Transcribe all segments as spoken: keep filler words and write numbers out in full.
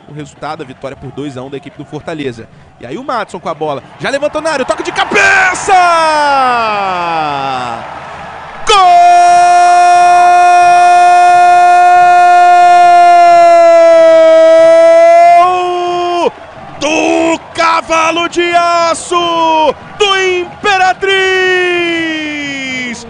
o resultado, a vitória por dois a um da equipe do Fortaleza. E aí o Madison com a bola, já levantou na área, toque de cabeça! Gol do Cavalo de Aço do Imperatriz!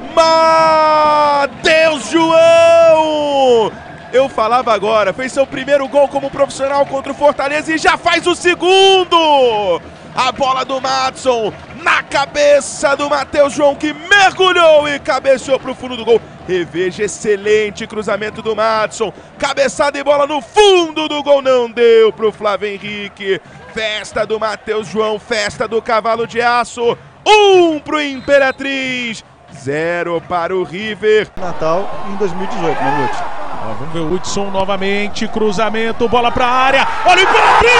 Matheus João! Eu falava agora, fez seu primeiro gol como profissional contra o Fortaleza e já faz o segundo! A bola do Madison na cabeça do Matheus João, que mergulhou e cabeceou para o fundo do gol. Reveja, excelente cruzamento do Madison. Cabeçada e bola no fundo do gol, não deu para o Flávio Henrique. Festa do Matheus João, festa do Cavalo de Aço. Um para o Imperatriz, zero para o River. Natal em dois mil e dezoito, né, Lute? Ó, vamos ver o Hudson novamente, cruzamento, bola para a área. Olha o Imperatriz!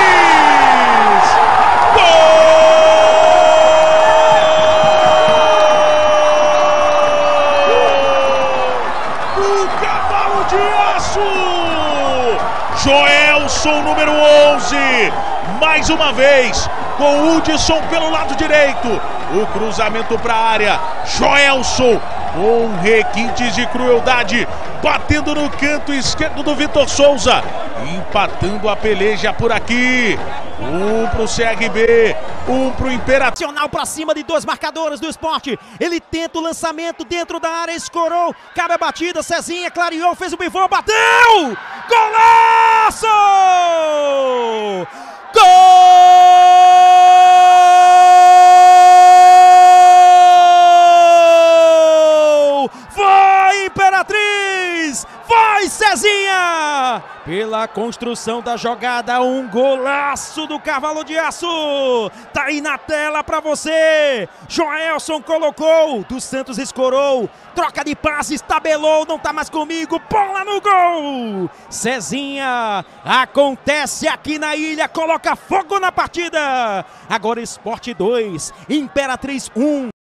O Cavalo de Aço! Joelson, número onze, mais uma vez, com o Hudson pelo lado direito. O cruzamento para a área, Joelson, com requintes de crueldade, batendo no canto esquerdo do Vitor Souza, empatando a peleja por aqui. Um pro C R B, um pro Imperatriz. Nacional pra cima de dois marcadores do Sport. Ele tenta o lançamento dentro da área, escorou, cabe a batida, Cezinha clareou, fez o pivô, bateu! Golaço! Gol! Vai, Imperatriz! Vai, Cezinha! Pela construção da jogada, um golaço do Cavalo de Aço. Tá aí na tela pra você. Joelson colocou, dos Santos escorou, troca de passes, tabelou, não tá mais comigo, bola no gol. Cezinha, acontece aqui na ilha, coloca fogo na partida. Agora Sport dois, Imperatriz um.